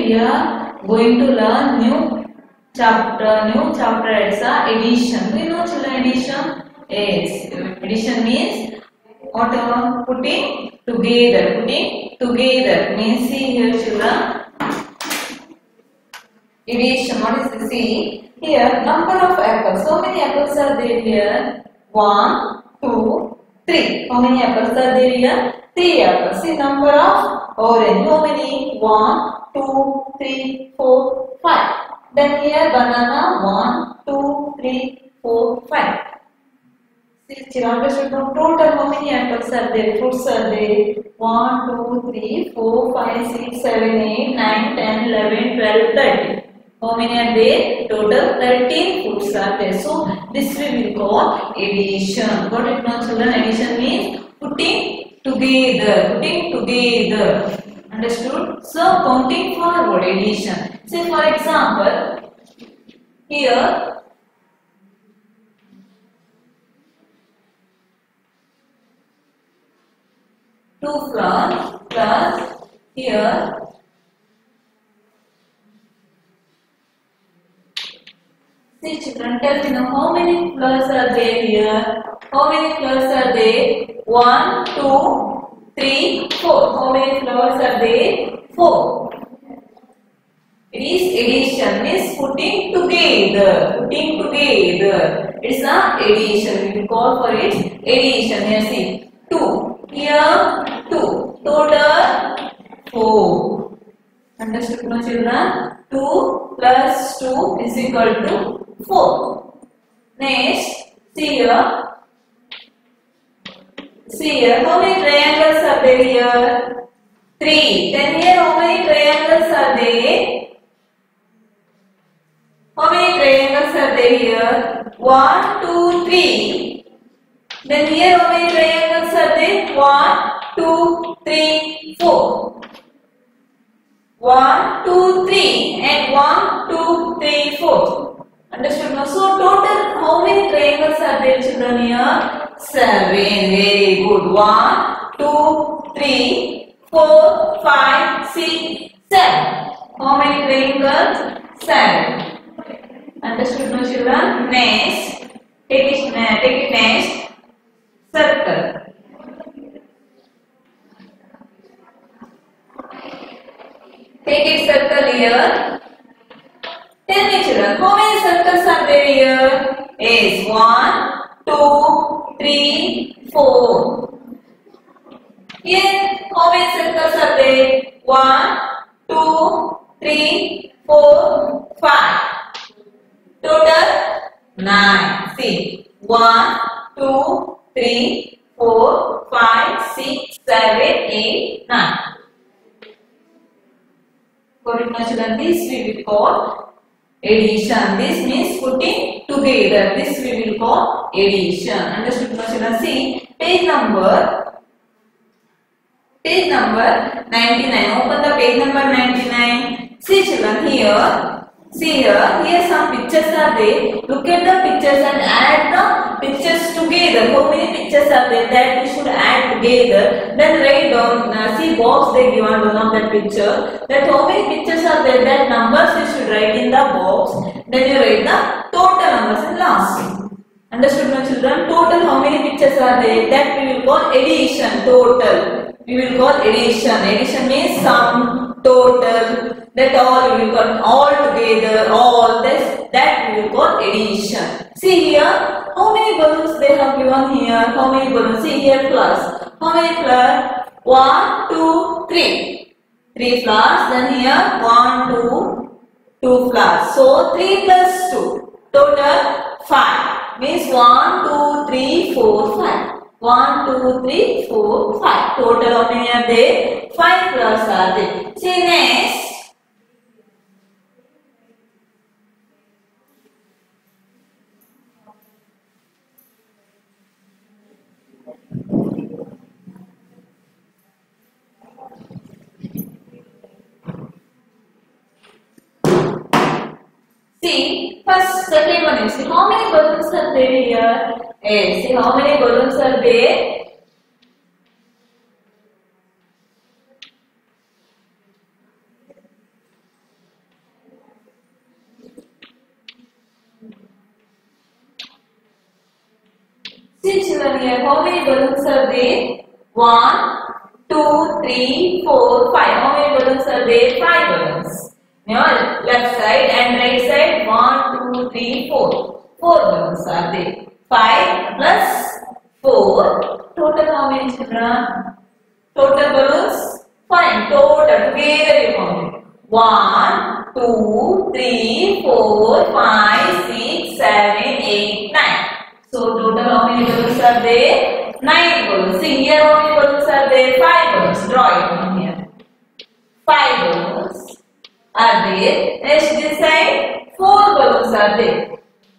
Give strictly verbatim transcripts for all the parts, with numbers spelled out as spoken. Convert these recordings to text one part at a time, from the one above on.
we are going to learn new chapter. New chapter is a addition. We know children addition. Yes, addition means what? Uh, putting together. Putting together means, see here children. Addition. What is this? See here, number of apples. How many apples are there here? One, two, three. How many apples are there here? Three apples. See number of orange. How many? One, two, three, four, five. Then here banana. One, two, three, four, five. See children should know total how many apples are there? Fruits are there. One, two, three, four, five, six, seven, eight, nine, ten, eleven, twelve, thirteen. How many are there? Total thirteen fruits are there. So this we will call addition. Got it now children? Addition means putting together. Putting together. Understood? So counting forward addition. Say for example, here two flowers plus here see children, tell me now how many flowers are there here? How many flowers are there? One, two, three, four. How many flowers are there? Four. It is addition, means putting together. Putting together. It's a addition. We will call for it addition. Here see two. Here two. Total four. Understood now children? two plus two is equal to four. Next, see here. See here, how many triangles are there here? three. Then here, how many triangles are there? How many triangles are there here? one, two, three. Then here, how many triangles are there? one, two, three, four. one, two, three. And one, two, three, four. Understood now? So total how many triangles are there children here? seven. Very good. one, two, three, four, five, six, seven. How many triangles? seven. Understood now children? Next, take it, take it next. Circle. Take it circle here. Tell me children, how many circles are there here? Yes, one, two, three, four. Here, how many circles are there? one, two, three, four, five. Total nine. See, one, two, three, four, five, six, seven, eight, nine. For children, this we will call addition. This means putting together. This we will call addition. Understood children? See, page number, page number ninety-nine. Open the page number ninety-nine. See children, here. See here, here some pictures are there. Look at the pictures and add the pictures together. How many pictures are there that we should add together? Then write down, uh, see box they give on one of that picture. That how many pictures are there, that numbers you should write in the box. Then you write the total numbers in last. Understood my children? Total how many pictures are there? That we will call addition. Total. We will call addition. Addition means sum, total. That all we will call all together, all this, that we will call addition. See here, how many balloons they have given here? How many balloons? See here, flowers. How many flowers? One, two, three. Three flowers. Then here, one, two, two flowers. So three plus two. Total five. Means one, two, three, four, five. One, two, three, four, five. Total how many are there? Five flowers are there. See next. See, first second one you see how many balloons are there here? Yes, see how many balloons are there? how many balloons are there? One, two, three, four, five. How many balloons are there? Five balloons. Now left side and right side. One, two, three, four. Four balloons are there. Five plus four. Total how many children? Total balloons? Fine. Total together you count it. One, two, three, four, five, six, seven, eight, nine. So total how many balloons are there? Nine balloons. See here how many balloons are there? Five balloons. Draw it from here. Five balloons are there. Next this side, four balloons are there.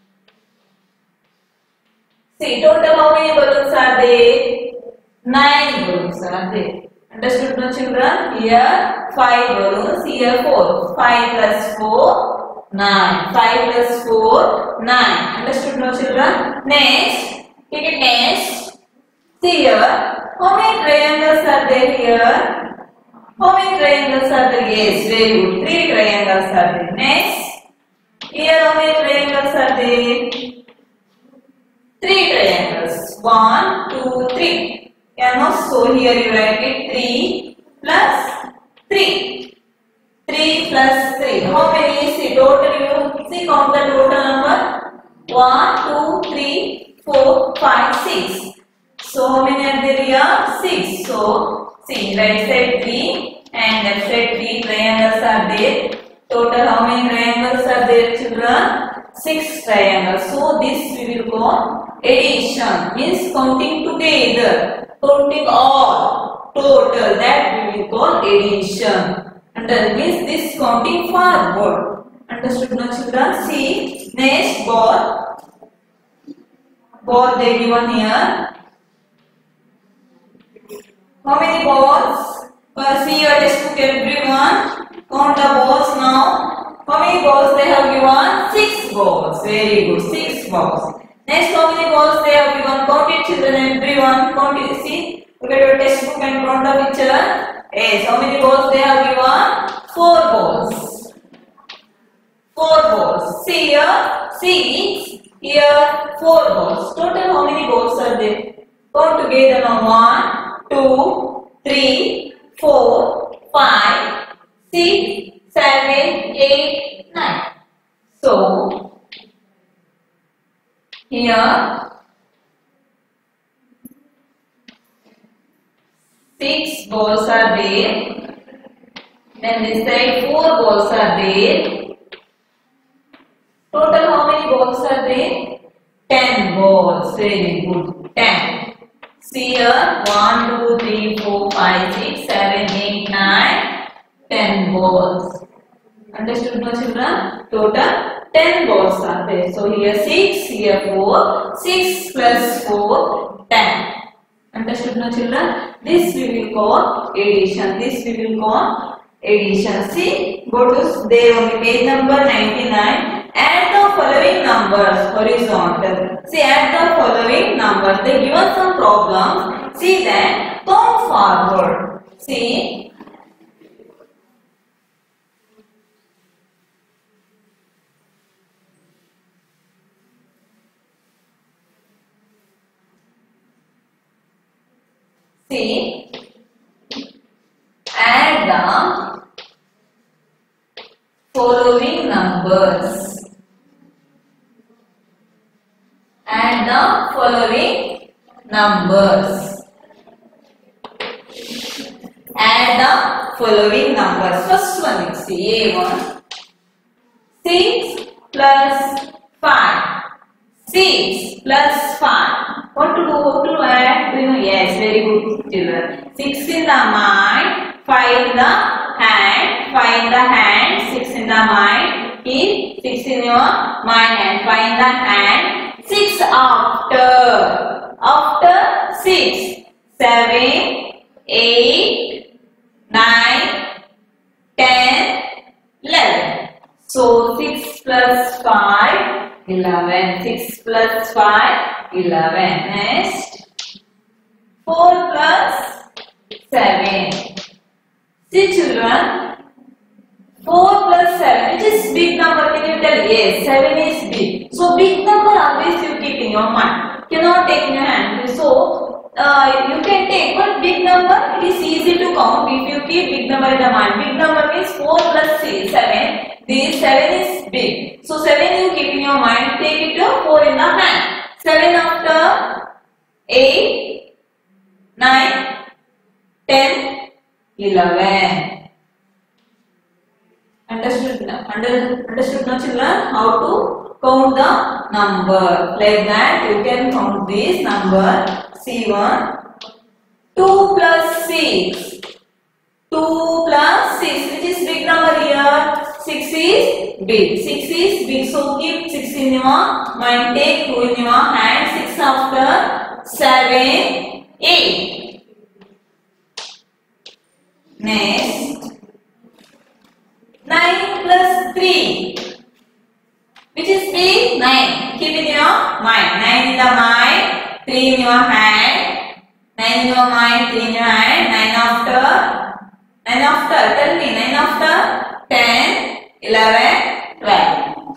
See total how many balloons are there? Nine balloons are there. Understood no children? Here five balloons, here four. Five plus four, nine. Five plus four, nine. Understood no children? Next, take it next. See here, how many triangles are there here? How many triangles are there? Yes, very good. Three triangles are there. Next, here how many triangles are there? Three triangles. One, two, three. Yeah, so here you write it three plus three. three plus three. How many? See total you see count the total number. one, two, three, four, five, six. So how many are there here? six. So see right side three and left side three triangles are there. Total how many triangles are there children? six triangles. So this we will call addition. Means counting together. Counting all total, that we will call addition. And that means this counting forward. Understood no children? See next ball. Ball they given here. How many balls? Uh, see your textbook everyone. Count the balls now. How many balls they have given? Six balls. Very good. Six balls. Next, how many balls they have given? Count it children everyone. Count it. See. Look at your textbook and count the picture. Yes. How many balls they have given? Four balls. Four balls. See here. Six. Here. Four balls. Total how many balls are there? Count together now. One, two, three, four, five, six, seven, eight, nine. So here six balls are there. Then this side four balls are there. Total how many balls are there? Ten balls. Very good. Ten. See here one, two, three, four, five, six, seven, eight, nine. Ten balls. Understood no children? Total ten balls are there. So here six, here four. six plus four, ten. Understood no children? This we will call addition. This we will call addition. See, go to there on the page number ninety-nine. Add the following numbers horizontal. See, add the following numbers. They given some problems. See that. Count forward. See. See, add the following numbers. Add the following numbers. Add the following numbers. First one is A one. six plus five. six plus five. What to do? What to add? Do you know? Yes, very good children. six in the mind, five in the hand, five in the hand, six in the mind, keep six in your mind and five in the hand. six after, after six, seven, eight, nine, ten, eleven. So six plus five, eleven. six plus five, eleven. Next, four plus seven. See children, four plus seven, which is big number? Can you tell? Yes, seven is big. So big number always you keep in your mind. cannot take in your hand. So uh, you can take, but big number it is easy to count if you keep big number in the mind. Big number means four plus six, seven. This seven is big. So seven you keep in your mind. Take it to four in the hand. seven after eight, nine, ten, eleven. Understood? Under, understood now children? How to count the number. Like that you can count this number. See one. two plus six. two plus six. Which is big number here? six is big. six is big. So keep six in your mind. Take two in your hand. six after seven, eight. Next. nine plus three. Which is big? nine. Keep in your mind. nine in the mind. three in your hand. nine in your mind. three in your hand. nine after. nine after. Tell me. nine after. ten. eleven. twelve.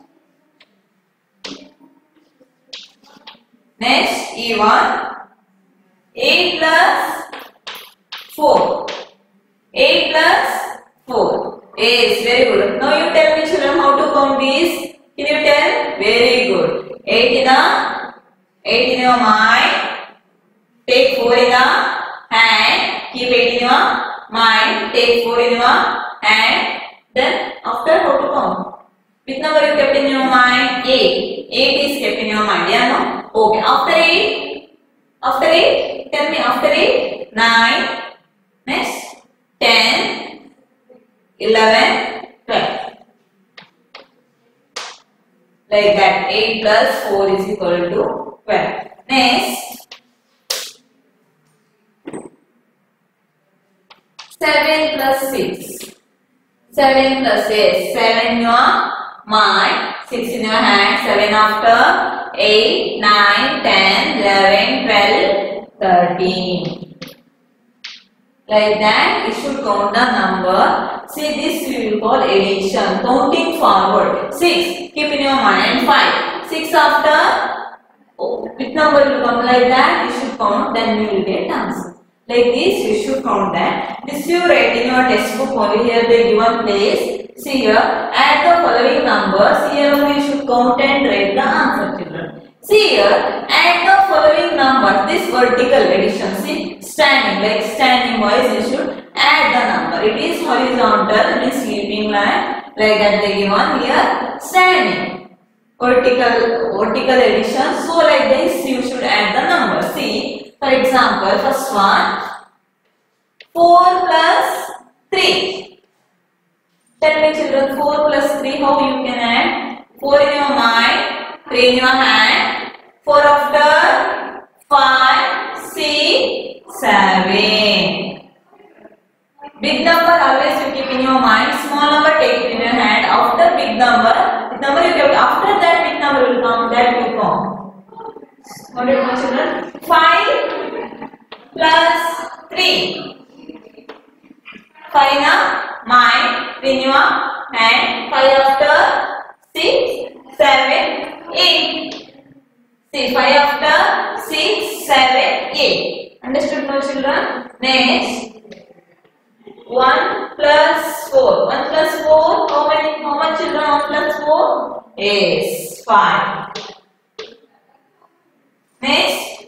Next. E one. eight plus four. eight plus four. Yes, very good. Now you tell me children how to count these. Can you tell? Very good. eight in the eight in your mind. Take four in the hand. Keep eight in your mind. Take four in your hand. Then after how to count? Which number you kept in your mind? eight. eight is kept in your mind. Yeah, no? Okay. After eight. After eight. Tell me after eight. nine. Next. ten. eleven, twelve. Like that. eight plus four is equal to twelve. Next. seven plus six. seven plus six. seven in your mind. six in your hand. seven after eight, nine, ten, eleven, twelve, thirteen. Like that, you should count the number. See, this we will call addition. Counting forward. six. Keep in your mind. five. six after. Oh, which number will come like that? You should count. Then you will get answer. Like this, you should count that. This you write in your textbook only. Here the given place. See here. Add the following numbers. Here only you should count and write the answer, children. See here. Add the following numbers. This vertical addition. See. Standing, like standing wise, you should add the number. It is horizontal, means sleeping line, like that they given here. Standing, vertical, vertical addition. So like this, you should add the number. See, for example, first one, four plus three. Tell me children, four plus three, how you can add? four in your mind, three in your hand, four after, five, six, seven. Big number always you keep in your mind. Small number take it in your hand. After big number, big number you kept. After that big number will come. That will come. What do you know, children? Five plus three. Five in a mind. Three in your hand. Five after six, seven, eight. See, five after six, seven, eight. Understood now children? Next. one plus four. one plus four. How many? How much children? one plus four? Yes. five. Next.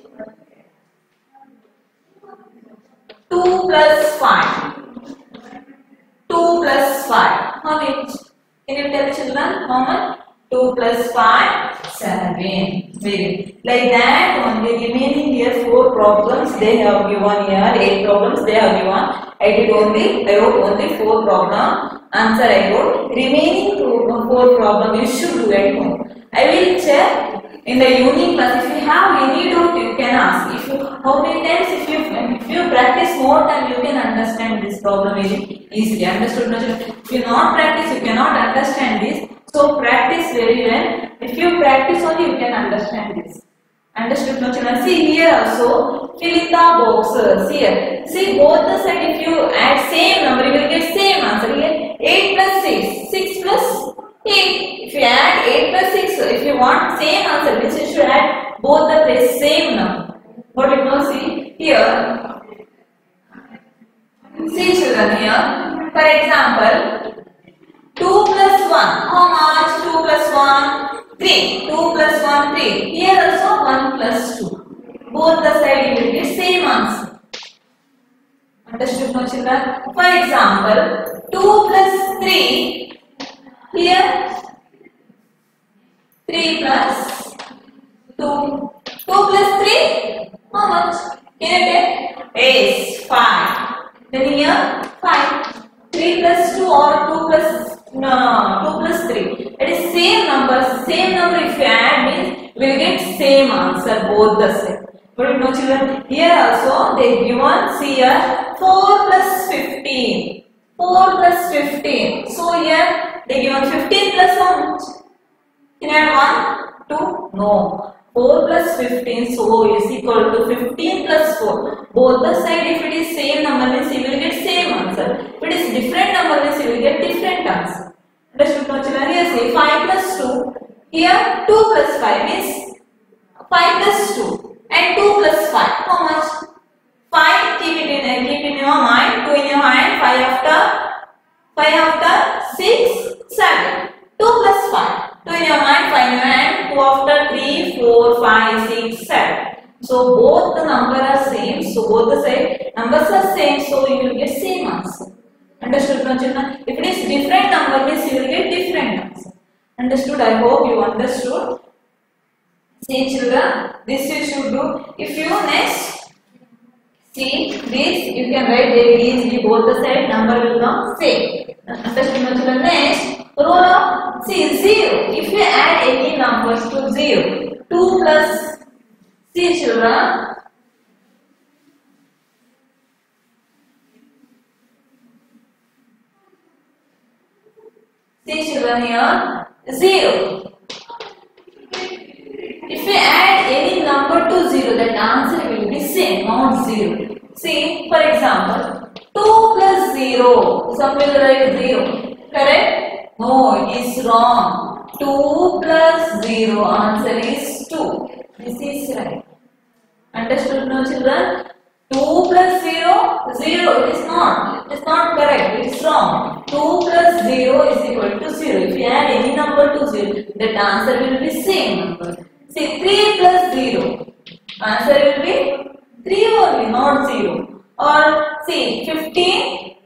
two plus five. two plus five. How many? Can you tell children? How much? two plus five, seven. Very like that only. Remaining here four problems they have given here. eight problems they have given. I did only, I wrote only four problem. Answer I wrote. Remaining two, four problem you should do at home. I will check in the evening class. If you have any doubt, you can ask. If you, how many times if you if you practice more time, you can understand this problem easily. Understood? If you not practice, you cannot understand this. So practice very well. If you practice only, you can understand this. Understood no children? See here also, fill in the boxes. Here, see both the side. If you add same number, you will get same answer. Here, eight plus six, six plus eight. If you add eight plus six, if you want same answer, means you should add both the place same number. What you know, see here. See children here. For example, two plus one. How much? two plus one? three. two plus one, three. Here also one plus two. Both the side you will get same answer. Understood no children? For example, two plus three. Here three plus two. two plus three. How much? Can you take? Yes, five. Then here five. three plus two or two plus no, no, two plus three. It is same number. Same number if you add means we will get same answer both the same. But you know children, here also they given, see here, four plus fifteen. four plus fifteen. So here they given fifteen plus how much? Can you add one? two? No. four plus fifteen, so is equal to fifteen plus four. Both the side, if it is same number means you will get same answer. If it is different number means you will get different answer. Understood no children? Here say five plus two. Here two plus five means five plus two. And two plus five. How much? five. Keep it in, keep in your mind. two in your mind. five after. five after. six. seven. two plus five. two in your mind. five in your hand. two after. three. four. five. six. seven. So both the numbers are same. So both the side numbers are same. So you will get same answer. Understood no children? If it is different number means you will get different answer. Understood? I hope you understood. See children, this you should do. If you next see this, you can write very easily both the side number will come same. Understood no children? Next, roll up. See zero. If you add any numbers to zero, two plus. See children. See children here zero. If we add any number to zero, that answer will be same, not zero. See, for example, two plus zero. Some will write zero. Correct? No, it is wrong. two plus zero. Answer is two. This is right. Understood no children? two plus zero. zero. It is not. It is not correct. It is wrong. two plus zero is equal to zero. If you add any number to zero, that answer will be same number. See, three plus zero. Answer will be three only, not zero. Or see, fifteen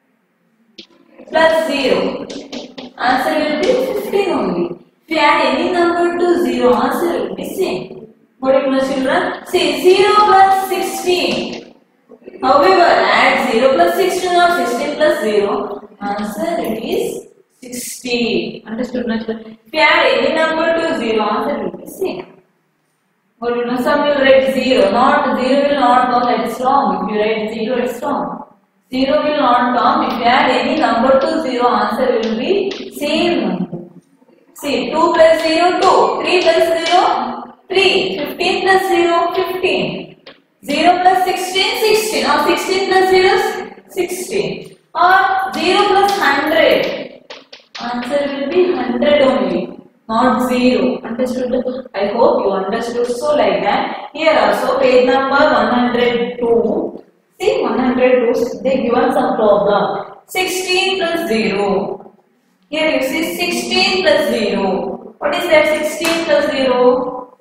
plus zero. Answer will be fifteen only. If you add any number to zero, answer will be same. What do you know children? See, zero plus sixteen. However, add zero plus sixteen or sixteen plus zero. Answer is sixteen. Understood no children? If you add any number to zero, answer will be same. Or you know, some will write zero. Not zero will not come. That is wrong. If you write zero, it's wrong. Zero will not come. If you add any number to zero, answer will be same number. See, two plus zero, two. Three plus zero, three. Fifteen plus zero, fifteen. Zero plus sixteen, sixteen. Or sixteen plus zero, sixteen. Or zero plus hundred. Answer will be hundred only, not zero. Understood? I hope you understood. So like that. Here also page number one hundred two. See one hundred two. They given some problem. sixteen plus zero. Here you see sixteen plus zero. What is that? sixteen plus zero.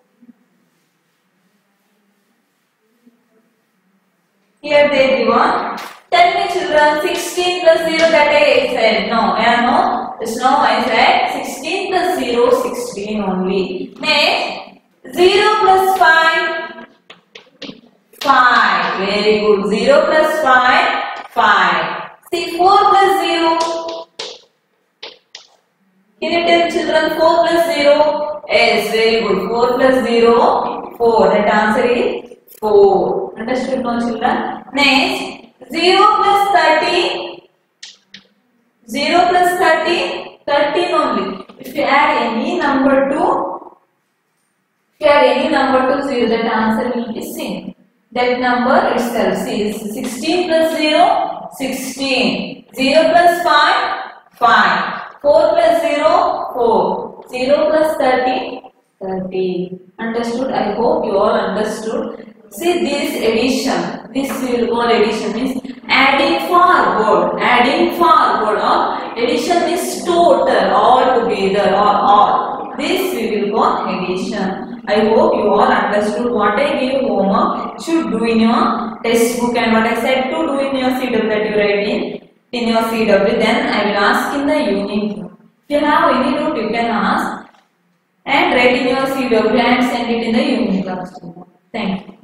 Here they given. Tell me children, sixteen plus zero that I said. No, yeah, no. It's no, I said sixteen plus zero, sixteen only. Next, zero plus five, five. Very good. zero plus five, five. See, four plus zero. Can you tell children four plus zero? Yes, very good. four plus zero, four. That answer is four. Understood no children? Next, zero plus thirteen. zero plus thirteen, thirteen only. If you add any number to, if you add any number to zero, that answer will be same. That number itself is sixteen plus zero, sixteen. zero plus five, five. four plus zero, four. zero plus thirteen, thirty. Understood? I hope you all understood. See this addition. This we will call addition means adding forward. Adding forward or addition means total all together or all. This we will call addition. I hope you all understood what I gave homework should do in your textbook and what I said to do in your C W that you write in in your C W. Then I will ask in the uniform. If you have any doubt, you can ask and write in your C W and send it in the union class. Thank you.